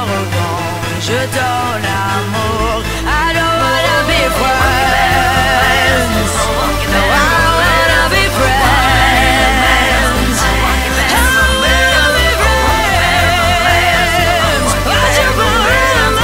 revanche, ton amour. I don't wanna be friends. No, I wanna be friends. I wanna be friends. What's your romance?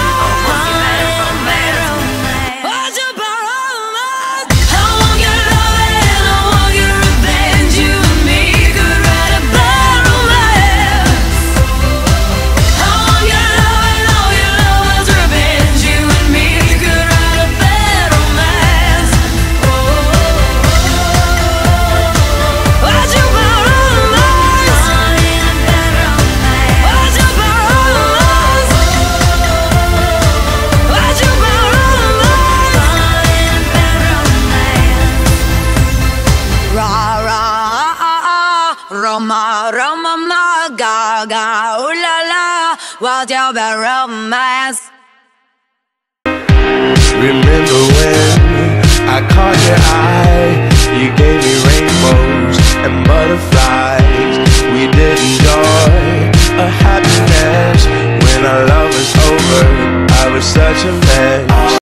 What's your romance? I want your love and I want your revenge. You and me could write a bad romance. I want your love and all your love's revenge. You and me could write a bad romance. What's your romance? What's your romance? What's your romance? Ra ra Roma Roma ma Gaga, ooh la la, what's your romance? Remember when I caught your eye? You gave me rainbows and butterflies. We did enjoy a happiness. When our love was over, I was such a mess.